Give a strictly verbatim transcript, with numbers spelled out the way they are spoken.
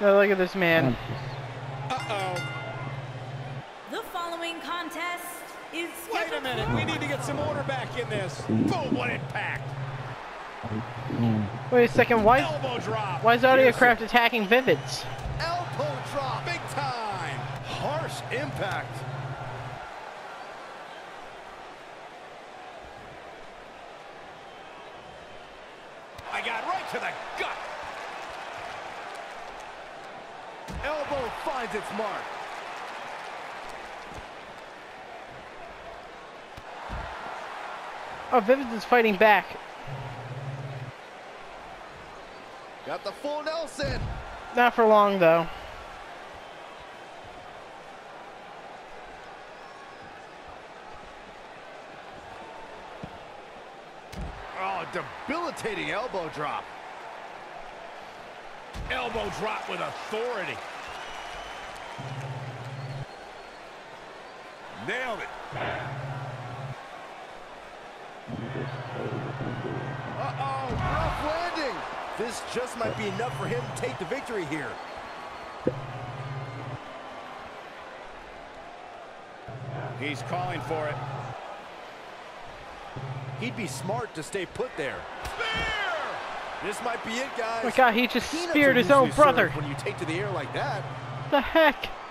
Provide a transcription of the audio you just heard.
No, look at this man. Uh-oh. The following contest is Wait a minute. We need to get some order back in this. Boom, what impact. Wait a second, why, Elbow drop. why is Audiocraft attacking Vivids? Elbow drop. Big time. Harsh impact. I got right to the gut. Elbow finds its mark. Oh, Vivids is fighting back. Got the full Nelson. Not for long, though. Oh, debilitating elbow drop. Elbow drop with authority. Nailed it. Uh-oh, rough landing. This just might be enough for him to take the victory here. He's calling for it. He'd be smart to stay put there. Spear! This might be it, guys. Oh my God, he just Peanuts speared are his own usually brother. served when you take to the air like that. The heck?